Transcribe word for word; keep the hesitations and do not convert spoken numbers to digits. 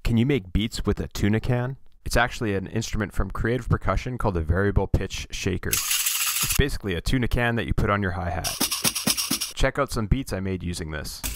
Can you make beats with a tuna can? It's actually an instrument from Creative Percussion called a variable pitch shaker. It's basically a tuna can that you put on your hi-hat. Check out some beats I made using this.